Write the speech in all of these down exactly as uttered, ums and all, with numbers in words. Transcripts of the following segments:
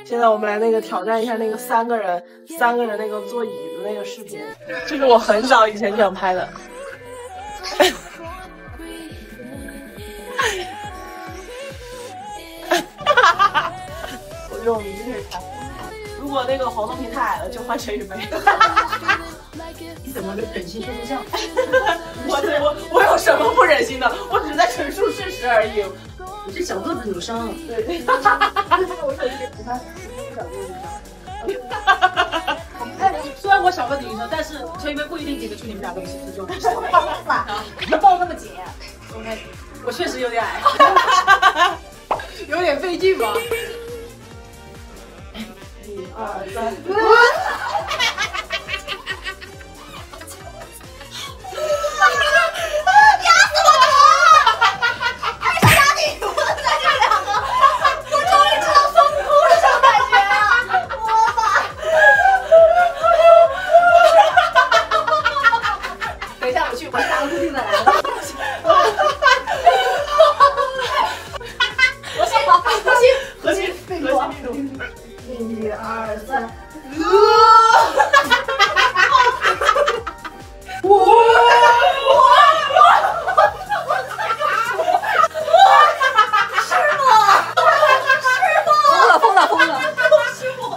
现在我们来那个挑战一下那个三个人三个人那个坐椅子那个视频，这是我很早以前想拍的。我觉得我明天可以拍。如果那个黄东平太矮了，就换陈宇飞。 你怎么忍心说出这样？ 我我我有什么不忍心的？我只是在陈述事实而已。 你是小个子女生， 对对。我有一点，你看，小个子女生。 哎，虽然我小个子女生，但是陈宇飞不一定顶得住你们俩东西，这就你抱那么紧。 OK， 我确实有点矮，有点费劲吧。 一二三。一二三，我我是吗？是吗？ 疯了疯了疯了！ 是我。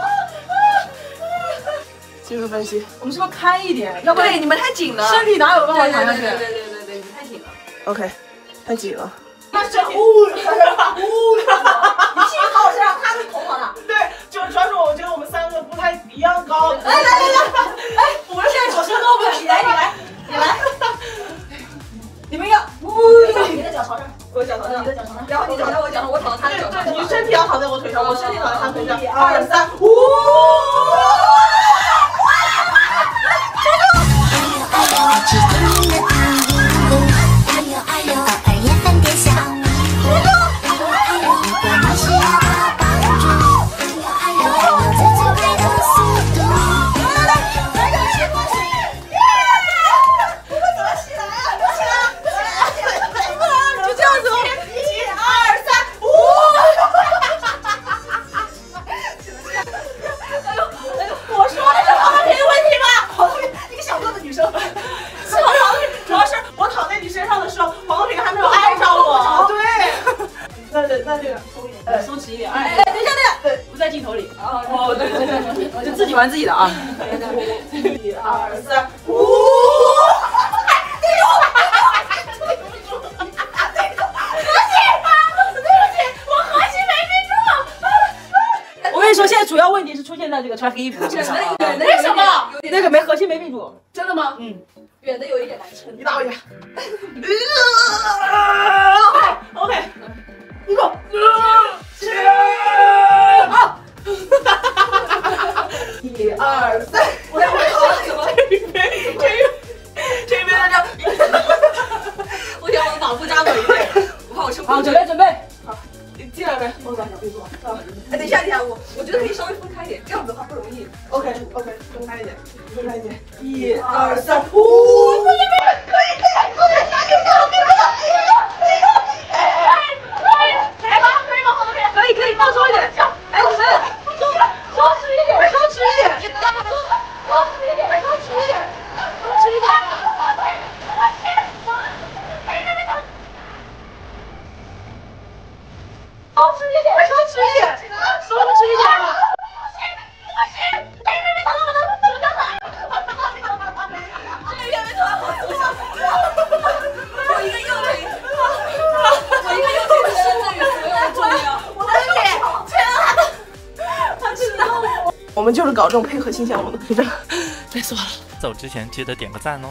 技术分析， 我们是不是开一点？要不然对你们太紧了， 身体哪有办法抬上去？ 对对对对对，你太紧了。 OK， 太紧了。 那身体，呜， 你气跑我身上，他是头跑的。对，就主要是我觉得我们三个不太一样高。来来来来，哎，我们现在手伸高不了，你来你来你来，你们要，呜，你的脚朝上，我的脚朝上，你的脚朝上， 然后你躺在我脚上，我躺到他的脚上。 对，你身体要躺在我腿上，我身体躺在他腿上。一二三，呜。那这个松一点， 呃，松弛一点。哎哎，等一下，等一下，对， 不在镜头里。 哦，对对对， 我就自己玩自己的啊。 一二三，呜！对不起，对不起，我核心没憋住。 我跟你说，现在主要问题是出现在这个穿黑衣服的身上。 为什么？ 那个没核心没闭住。 真的吗？ 嗯，远的有一点难撑。 你打我一下。OK， 你给我。好。一二三，我要我怎么？这边这边这边大家， 我想往仿佛扎稳一点，我怕我撑不住。 好，准备准备。 好，你进来呗，我把脚背住。 哎，等一下，等一下，我我觉得可以稍微分开一点，这样子的话不容易。 OK OK， 分开一点，分开一点。一二三，呜！不行不行，可以可以可以，加油加油加油加油！来吧，可以吗？好多边， 可以可以，放松一点。哎，我们松松弛一点，松弛一点，松弛一点，松弛一点，松弛一点。松弛一点，松弛一点，松弛一点。 我一个右腿，我一个右腿的身子与所有的重量。 我的脸，天啊！他知道我。我们就是搞这种配合性项目的，你知道？累死我了。 走之前记得点个赞哦。